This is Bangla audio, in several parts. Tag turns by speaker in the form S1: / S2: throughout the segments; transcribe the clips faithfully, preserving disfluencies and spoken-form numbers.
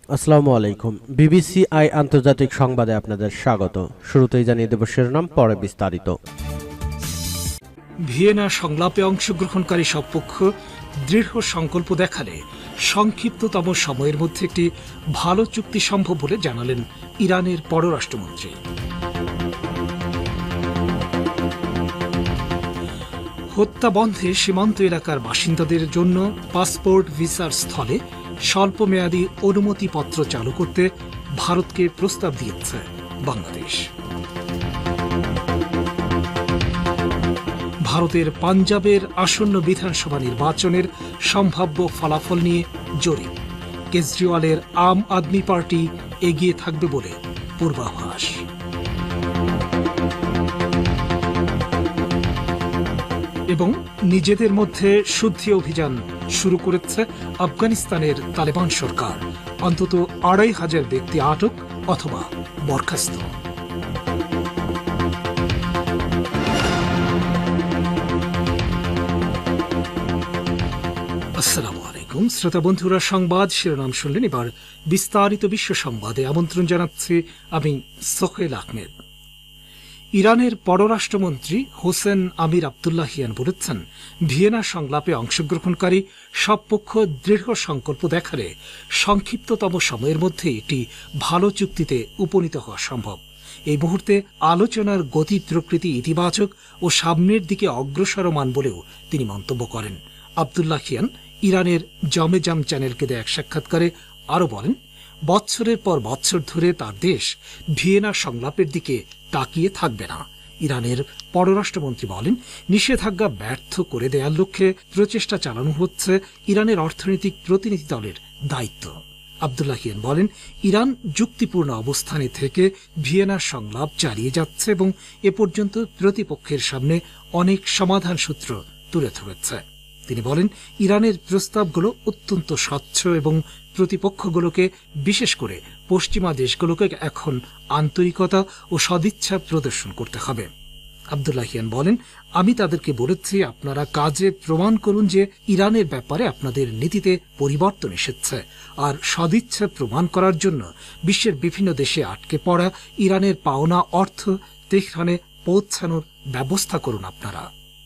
S1: আসসালামু আলাইকুম। বিবিসি আই আন্তর্জাতিক সংবাদে আপনাদের স্বাগত। শুরুতেই জানিয়ে দেব শিরোনাম, পরে বিস্তারিত।
S2: ভিয়েনা সংলাপে অংশগ্রহণকারী সব পক্ষ দৃঢ় সংকল্প দেখালে সংক্ষিপ্ততম সময়ের মধ্যে একটি ভালো চুক্তি সম্ভব বলে জানালেন ইরানের পররাষ্ট্রমন্ত্রী। হত্যা বন্ধে সীমান্ত এলাকার বাসিন্দাদের জন্য পাসপোর্ট ভিসার স্থলে স্বল্পমেয়াদী অনুমতিপত্র চালু করতে ভারতকে প্রস্তাব দিয়েছে বাংলাদেশ। ভারতের পাঞ্জাবের আসন্ন বিধানসভা নির্বাচনের সম্ভাব্য ফলাফল নিয়ে জরিপ। কেজরিওয়ালের আম আদমি পার্টি এগিয়ে থাকবে বলে পূর্বাভাস। এবং নিজেদের মধ্যে শুদ্ধি অভিযান শুরু করেছে আফগানিস্তানের তালেবান সরকার। অন্তত আড়াই হাজার ব্যক্তি আটক অথবা বরখাস্ত। আসসালামু আলাইকুম শ্রোতা বন্ধুরা, সংবাদ শিরোনাম শুনলেন। এবার বিস্তারিত বিশ্ব সংবাদে আমন্ত্রণ জানাচ্ছি আমি সোহেল আহমেদ। ইরানের পররাষ্ট্রমন্ত্রী হোসেন আমির আবদুল্লাহিয়ান বলেছেন, ভিয়েনা সংলাপে অংশগ্রহণকারী সব পক্ষ দৃঢ় সংকল্প দেখালে সংক্ষিপ্ততম সময়ের মধ্যে একটি ভালো চুক্তিতে উপনীত হওয়া সম্ভব। এই মুহূর্তে আলোচনার গতি প্রকৃতি ইতিবাচক ও সামনের দিকে অগ্রসরমান বলেও তিনি মন্তব্য করেন। আবদুল্লাহিয়ান ইরানের জমেজাম চ্যানেলকে দেয়া এক সাক্ষাৎকারে আরও বলেন, বছরের পর বছর ধরে তার দেশ ভিয়েনা সংলাপের দিকে তাকিয়ে থাকবে না। ইরানের পররাষ্ট্রমন্ত্রী বলেন, নিষেধাজ্ঞা ব্যর্থ করে দেওয়ার লক্ষ্যে প্রচেষ্টা চালানো হচ্ছে ইরানের অর্থনৈতিক প্রতিনিধি দলের দায়িত্ব। আবদুল্লাহিয়ান বলেন, ইরান যুক্তিপূর্ণ অবস্থানে থেকে ভিয়েনা সংলাপ চালিয়ে যাচ্ছে এবং এ পর্যন্ত প্রতিপক্ষের সামনে অনেক সমাধান সূত্র তুলে ধরেছে। তিনি বলেন, ইরানের প্রস্তাবগুলো অত্যন্ত স্বচ্ছ এবং প্রতিপক্ষগুলোকে, বিশেষ করে পশ্চিমা দেশগুলোকে এখন আন্তরিকতা ও সদিচ্ছা প্রদর্শন করতে হবে। আবদুল্লাহিয়ান বলেন, আমি তাদেরকে বলেছি, আপনারা কাজে প্রমাণ করুন যে ইরানের ব্যাপারে আপনাদের নীতিতে পরিবর্তন এসেছে, আর সদিচ্ছা প্রমাণ করার জন্য বিশ্বের বিভিন্ন দেশে আটকে পড়া ইরানের পাওনা অর্থ তেহরানে পৌঁছানোর ব্যবস্থা করুন আপনারা।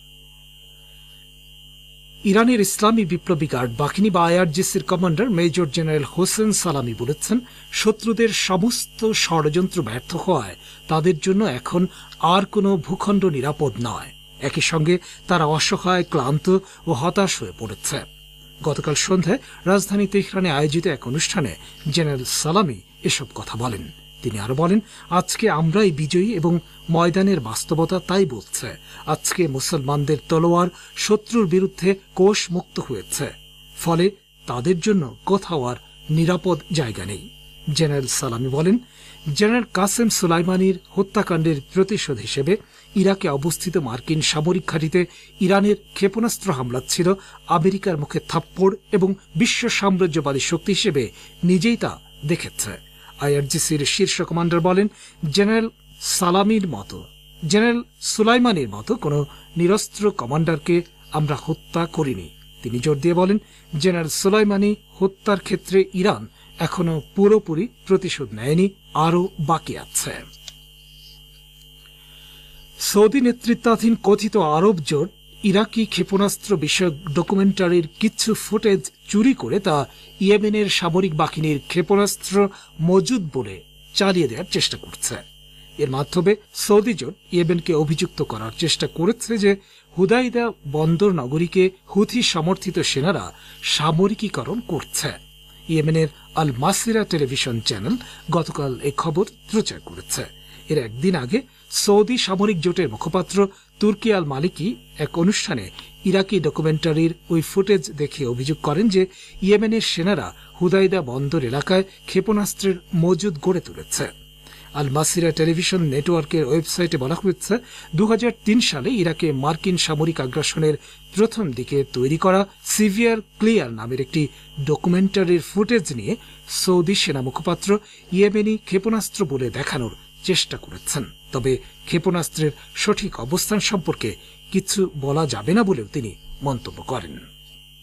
S2: ইরানের ইসলামী বিপ্লবী গার্ড বাহিনী বা আইআরজিসির commander major general Hossein Salami বলেছেন, শত্রুদের সমস্ত ষড়যন্ত্র ব্যর্থ হওয়ায় তাদের জন্য এখন আর কোনো ভূখণ্ড নিরাপদ নয়। একই সঙ্গে তারা অসহায়, ক্লান্ত ও হতাশ হয়ে পড়েছে। গতকাল সন্ধ্যায় রাজধানী তেহরানে আয়োজিত এক অনুষ্ঠানে জেনারেল সালামি এসব কথা বলেন। তিনি আরো বলেন, আজকে আমরাই বিজয়ী এবং ময়দানের বাস্তবতা তাই বলছে। আজকে মুসলমানদের তলোয়ার শত্রুর বিরুদ্ধে কোষ মুক্ত হয়েছে, ফলে তাদের জন্য কোথাও আর নিরাপদ জায়গা নেই। জেনারেল সালামি বলেন, জেনারেল কাসেম সুলাইমানির হত্যাকাণ্ডের প্রতিশোধ হিসেবে ইরাকে অবস্থিত মার্কিন সামরিক ঘাঁটিতে ইরানের ক্ষেপণাস্ত্র হামলা ছিল আমেরিকার মুখে থাপ্পড় এবং বিশ্ব সাম্রাজ্যবাদী শক্তি হিসেবে নিজেই তা দেখেছে। আইআরজিসির শীর্ষ কমান্ডার বলেন, জেনারেল সালামির মতো জেনারেল সুলাইমানির মতো কোন নিরস্ত্র কমান্ডারকে আমরা হত্যা করিনি। তিনি জোর দিয়ে বলেন, জেনারেল সুলাইমানি হত্যার ক্ষেত্রে ইরান এখনো পুরোপুরি প্রতিশোধ নেয়নি, আরও বাকি আছে। সৌদি নেতৃত্বাধীন কথিত আরব জোট ইরাকি ক্ষেপণাস্ত্র বিষয়ক ডকুমেন্টারির কিছু ফুটেজ চুরি করে তা ইয়েমেনের সামরিক বাহিনীর ক্ষেপণাস্ত্র মজুদ বলে চালিয়ে দেওয়ার চেষ্টা করছে। এর মাধ্যমে সৌদি জোট ইয়েমেনকে অভিযুক্ত করার চেষ্টা করেছে যে হুদাইদা বন্দর নগরীকে হুথি সমর্থিত সেনারা সামরিকীকরণ করছে। ইয়েমেনের আল মাসিরা টেলিভিশন চ্যানেল গতকাল এই খবর প্রচার করেছে। এর একদিন আগে সৌদি সামরিক জোটের মুখপাত্র তুর্কি আল মালিকি এক অনুষ্ঠানে ইরাকি ডকুমেন্টারির ওই ফুটেজ দেখে অভিযোগ করেন যে ইয়েমেনের সেনারা হুদাইদা বন্দর এলাকায় ক্ষেপণাস্ত্রের মজুদ গড়ে তুলেছে। আল মাসিরা টেলিভিশন নেটওয়ার্কের ওয়েবসাইটে বলা হয়েছে, দু হাজার তিন সালে ইরাকে মার্কিন সামরিক আগ্রাসনের প্রথম দিকে তৈরি করা সিভিয়ার ক্লিয়ার নামের একটি ডকুমেন্টারির ফুটেজ নিয়ে সৌদি সেনা মুখপাত্র ইয়েমেনি ক্ষেপণাস্ত্র বলে দেখানোর চেষ্টা করেছেন। তবে ক্ষেপণাস্ত্রের সঠিক অবস্থান সম্পর্কে কিছু বলা যাবে না বলেও তিনি মন্তব্য করেন।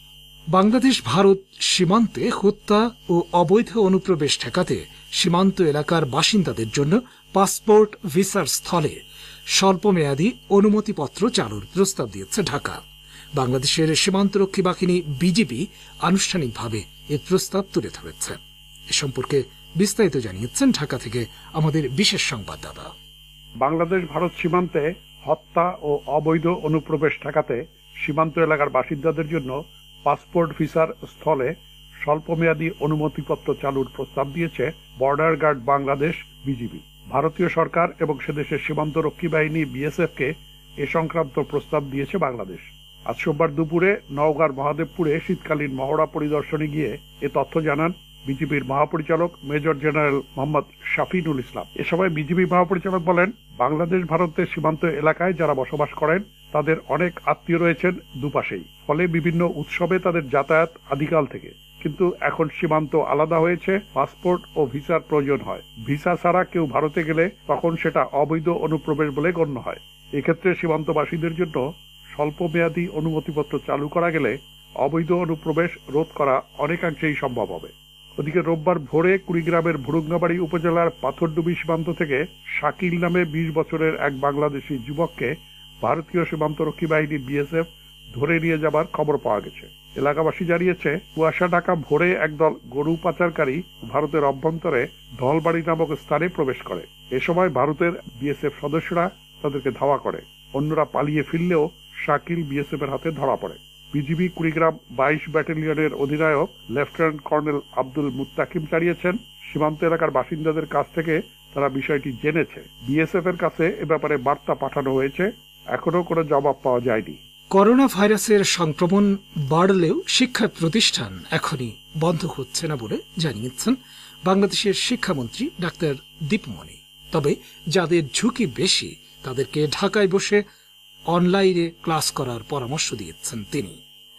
S2: বাংলাদেশ ভারত সীমান্তে হত্যা ও অবৈধ অনুপ্রবেশ ঠেকাতে সীমান্ত এলাকার বাসিন্দাদের জন্য পাসপোর্ট ভিসার স্থলে স্বল্পমেয়াদী অনুমতিপত্র চালুর প্রস্তাব দিয়েছে ঢাকা। বাংলাদেশের সীমান্তরক্ষী বাহিনী বিজিবি আনুষ্ঠানিকভাবে এ প্রস্তাব তুলে ধরেছে। এ সম্পর্কে বিস্তারিত জানিয়েছেন ঢাকা থেকে আমাদের বিশেষ সংবাদদাতা।
S3: বাংলাদেশ ভারত সীমান্তে হত্যা ও অবৈধ অনুপ্রবেশ ঠেকাতে সীমান্ত এলাকার বাসিন্দাদের জন্য পাসপোর্ট ভিসার স্থলে স্বল্পমেয়াদী অনুমতিপত্র চালুর প্রস্তাব দিয়েছে বর্ডার গার্ড বাংলাদেশ বিজিবি। ভারতীয় সরকার এবং সেদেশের সীমান্তরক্ষী বাহিনী বিএসএফ কে এ সংক্রান্ত প্রস্তাব দিয়েছে বাংলাদেশ। আজ সোমবার দুপুরে নওগাঁর মহাদেবপুরে শীতকালীন মহড়া পরিদর্শনে গিয়ে এ তথ্য জানান বিজিবির মহাপরিচালক মেজর জেনারেল মোহাম্মদ শাফিনুল ইসলাম। এ সময় বিজিবি মহাপরিচালক বলেন, বাংলাদেশ ভারতের সীমান্ত এলাকায় যারা বসবাস করেন তাদের অনেক আত্মীয় রয়েছেন দুপাশেই, ফলে বিভিন্ন উৎসবে তাদের যাতায়াত আদিকাল থেকে। কিন্তু এখন সীমান্ত আলাদা হয়েছে, পাসপোর্ট ও ভিসার প্রয়োজন হয়। ভিসা ছাড়া কেউ ভারতে গেলে তখন সেটা অবৈধ অনুপ্রবেশ বলে গণ্য হয়। এক্ষেত্রে সীমান্তবাসীদের জন্য স্বল্পমেয়াদী অনুমতিপত্র চালু করা গেলে অবৈধ অনুপ্রবেশ রোধ করা অনেকাংশেই সম্ভব হবে। ওদিকে রোববার ভোরে কুড়িগ্রামের ভুরুঙ্গাবাড়ি উপজেলার পাথরডুবি সীমান্ত থেকে শাকিল নামে বিশ বছরের এক বাংলাদেশি যুবককে ভারতীয় সীমান্তরক্ষী বাহিনী বিএসএফ ধরে নিয়ে যাবার খবর পাওয়া গেছে। এলাকাবাসী জানিয়েছে, কুয়াশা ঢাকা ভোরে একদল গরু পাচারকারী ভারতের অভ্যন্তরে ধলবাড়ি নামক স্থানে প্রবেশ করে। এ সময় ভারতের বিএসএফ সদস্যরা তাদেরকে ধাওয়া করে। অন্যরা পালিয়ে ফিরলেও শাকিল বিএসএফ এর হাতে ধরা পড়ে। বিজিবি কুড়িগ্রাম বাইশ ব্যাটালিয়নের অধিনায়ক লেফটেন্যান্ট কর্নেল আব্দুল মুত্তাকিম জানিয়েছেন, সীমান্ত এলাকার বাসিন্দাদের কাছ থেকে তারা বিষয়টি জেনেছে। বিএসএফ এর কাছে এ ব্যাপারে বার্তা পাঠানো হয়েছে, এখনো কোনো জবাব পাওয়া যায়নি।
S2: করোনা ভাইরাসের সংক্রমণ বাড়লেও শিক্ষা প্রতিষ্ঠান এখনই বন্ধ হচ্ছে না বলে জানিয়েছেন বাংলাদেশের শিক্ষামন্ত্রী ডাক্তার দীপমণি। তবে যাদের ঝুঁকি বেশি তাদেরকে ঢাকায় বসে অনলাইনে ক্লাস করার পরামর্শ দিয়েছেন তিনি।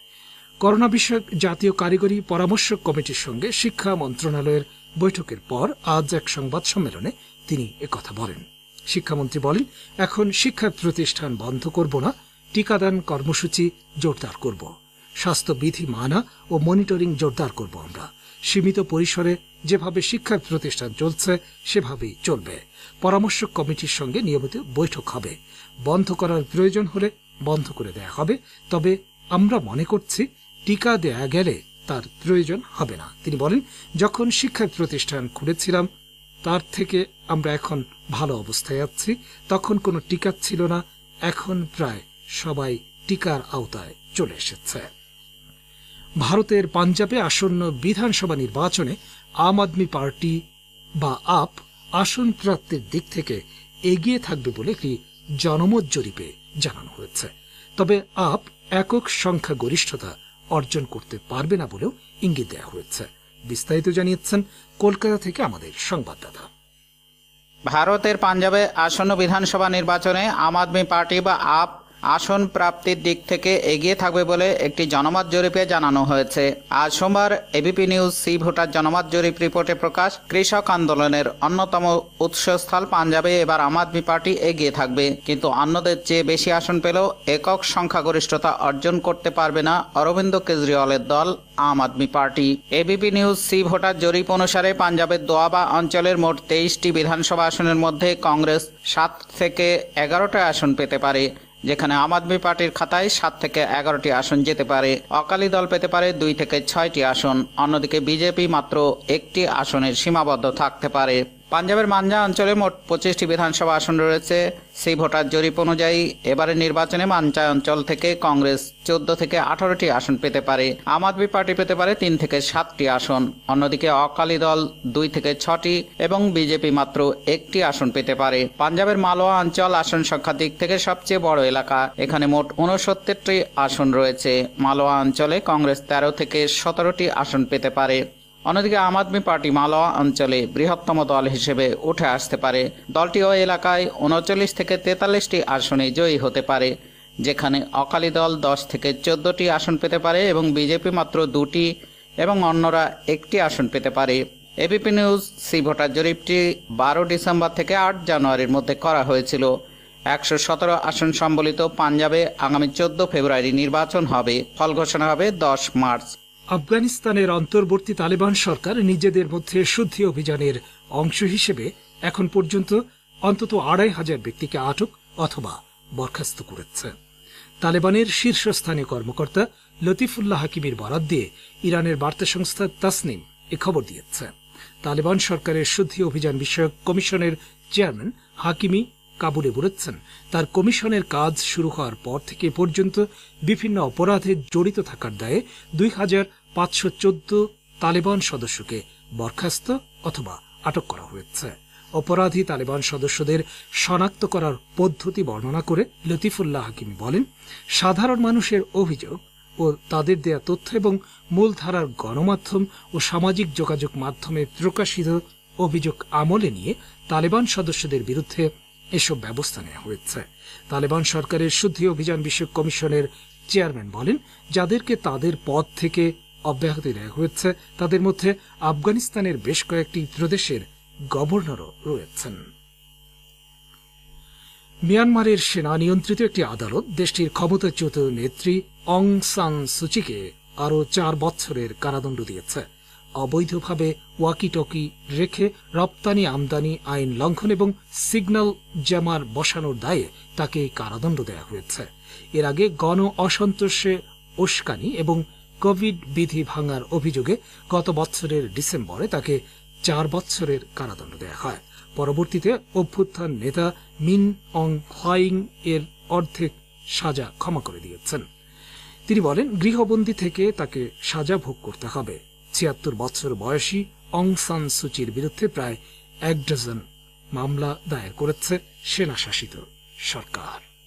S2: করোনা বিষয়ক জাতীয় কারিগরি পরামর্শ কমিটির সঙ্গে শিক্ষা মন্ত্রণালয়ের বৈঠকের পর আজ এক সংবাদ সম্মেলনে তিনি একথা বলেন। শিক্ষামন্ত্রী বলেন, এখন শিক্ষা প্রতিষ্ঠান বন্ধ করব না, টিকাদান কর্মসূচি জোরদার করব, স্বাস্থ্যবিধি মানা ও মনিটরিং জোরদার করব। আমরা সীমিত পরিসরে যেভাবে শিক্ষা প্রতিষ্ঠান চলছে সেভাবেই চলবে। পরামর্শ কমিটির সঙ্গে নিয়মিত বৈঠক হবে। বন্ধ করার প্রয়োজন হলে বন্ধ করে দেয়া হবে, তবে আমরা মনে করছি টিকা দেয়া গেলে তার প্রয়োজন হবে না। তিনি বলেন, যখন শিক্ষা প্রতিষ্ঠান খুলেছিলাম তার থেকে আমরা এখন ভালো অবস্থায় আছি। তখন কোনো টিকা ছিল না, এখন প্রায় সবাই টিকার আওতায় চলে এসেছে। ভারতের পাঞ্জাবে আসন্ন বিধানসভা নির্বাচনে আম আদমি পার্টি বা আপ আসন প্রাপ্তির দিক থেকে এগিয়ে থাকবে বলে একটি জনমত জরিপে জানানো হয়েছে। তবে আপ একক সংখ্যা গরিষ্ঠতা অর্জন করতে পারবে না বলেও ইঙ্গিত দেওয়া হয়েছে। বিস্তারিত জানিয়েছেন কলকাতা থেকে আমাদের সংবাদদাতা।
S4: ভারতের পাঞ্জাবে আসন্ন বিধানসভা নির্বাচনে আম আদমি পার্টি বা আপ আসন প্রাপ্তির দিক থেকে এগিয়ে থাকবে বলে একটি জনমত জরিপে জানানো হয়েছে। আজ সোমবার এবিপি নিউজ সি ভোটার জনমত জরিপ রিপোর্টে প্রকাশ, কৃষক আন্দোলনের অন্যতম উৎসস্থল পাঞ্জাবে এবার আম আদমি পার্টি এগিয়ে থাকবে, কিন্তু অন্যদের চেয়ে বেশি আসন পেলেও একক সংখ্যাগরিষ্ঠতা অর্জন করতে পারবে না অরবিন্দ কেজরিওয়ালের দল Aam Aadmi Party. ABP News C Voter জরিপ অনুসারে পাঞ্জাবের দোয়াবা অঞ্চলের মোট তেইশটি বিধানসভা আসনের মধ্যে কংগ্রেস সাত থেকে এগারোটা আসন পেতে পারে, যেখানে আম আদমি পার্টির খাতায় সাত থেকে এগারোটি আসন যেতে পারে। অকালি দল পেতে পারে দুই থেকে ছয়টি আসন। অন্যদিকে বিজেপি মাত্র একটি আসনের সীমাবদ্ধ থাকতে পারে। পাঞ্জাবের মাঞ্জা অঞ্চলে মোট পঁচিশটি বিধানসভা আসন রয়েছে। সেই ভোটার জরিপ অনুযায়ী এবারের নির্বাচনে মাঞ্জা অঞ্চল থেকে কংগ্রেস চোদ্দ থেকে আঠারোটি আসন পেতে পারে, আম আদমি পার্টি পেতে পারে তিন থেকে সাতটি আসন। অন্যদিকে অকালি দল দুই থেকে ছটি এবং বিজেপি মাত্র একটি আসন পেতে পারে। পাঞ্জাবের মালোয়া অঞ্চল আসন সংখ্যার দিক থেকে সবচেয়ে বড় এলাকা। এখানে মোট উনসত্তরটি আসন রয়েছে। মালোয়া অঞ্চলে কংগ্রেস তেরো থেকে সতেরোটি আসন পেতে পারে। অন্যদিকে আম আদমি পার্টি মালোয়া অঞ্চলে বৃহত্তম দল হিসেবে উঠে আসতে পারে। দলটি ওই এলাকায় উনচল্লিশ থেকে তেতাল্লিশটি আসনে জয়ী হতে পারে, যেখানে অকালি দল দশ থেকে চোদ্দটি আসন পেতে পারে এবং বিজেপি মাত্র দুটি এবং অন্যরা একটি আসন পেতে পারে। এবিপি নিউজ সি ভোটার জরিপটি বারো ডিসেম্বর থেকে আট জানুয়ারির মধ্যে করা হয়েছিল। একশো সতেরো আসন সম্বলিত পাঞ্জাবে আগামী চোদ্দ ফেব্রুয়ারি নির্বাচন হবে। ফল ঘোষণা হবে দশ মার্চ।
S2: আফগানিস্তানের অন্তর্বর্তী তালেবান সরকার নিজেদের মধ্যে শুদ্ধি অভিযানের অংশ হিসেবে এখন পর্যন্ত অন্তত আড়াই হাজার ব্যক্তিকে আটক অথবা বরখাস্ত করেছে। তালেবানের শীর্ষস্থানীয় কর্মকর্তা লতিফুল্লাহ হাকিমির বরাত দিয়ে ইরানের বার্তা সংস্থা তাসনিম এ খবর দিয়েছে। তালেবান সরকারের শুদ্ধি অভিযান বিষয়ক কমিশনের চেয়ারম্যান হাকিমি কাবুলে বলেছেন, তার কমিশনের কাজ শুরু হওয়ার পর থেকে পর্যন্ত বিভিন্ন অপরাধে জড়িত থাকার দায়ে দুই হাজার পাঁচশো চোদ্দ তালেবান সদস্যকে বরখাস্ত অথবা আটক করা হয়েছে। অপরাধী তালেবান সদস্যদের শনাক্ত করার পদ্ধতি বর্ণনা করে লতিফুল্লাহ হাকিমি বলেন, সাধারণ মানুষের অভিযোগ ও তাদের দেয়া তথ্য এবং মূলধারার গণমাধ্যম ও সামাজিক যোগাযোগ মাধ্যমে প্রকাশিত অভিযোগ আমলে নিয়ে তালেবান সদস্যদের বিরুদ্ধে এসব ব্যবস্থা নেওয়া হয়েছে। তালেবান সরকারের শুদ্ধি অভিযান বিষয়ক কমিশনের চেয়ারম্যান বলেন, যাদেরকে তাদের পদ থেকে অব্যাহতি দেওয়া হয়েছে তাদের মধ্যে আফগানিস্তানের বেশ কয়েকটি প্রদেশের গভর্নরও রয়েছেন। মিয়ানমারের সেনা নিয়ন্ত্রিত একটি আদালত দেশটির ক্ষমতাচ্যুত নেত্রী অং সান সুচিকে আরও চার বছরের কারাদণ্ড দিয়েছে। অবৈধভাবে ওয়াকিটকি রেখে রপ্তানি আমদানি আইন লঙ্ঘন এবং সিগন্যাল জ্যামার বসানোর দায়ে তাকে কারাদণ্ড দেওয়া হয়েছে। এর আগে গণ অসন্তোষে উস্কানি এবং কোভিড বিধি ভাঙার অভিযোগে গত বছরের ডিসেম্বরে তাকে চার বছরের কারাদণ্ড দেওয়া হয়। পরবর্তীতে অভ্যুত্থান নেতা মিন অং হ্লাইং এর অর্ধেক সাজা ক্ষমা করে দিয়েছেন। তিনি বলেন, গৃহবন্দী থেকে তাকে সাজা ভোগ করতে হবে। ছিয়াত্তর বছর বয়সী অং সান সুচির বিরুদ্ধে প্রায় এক ডজন মামলা দায়ের করেছে সেনাশাসিত সরকার।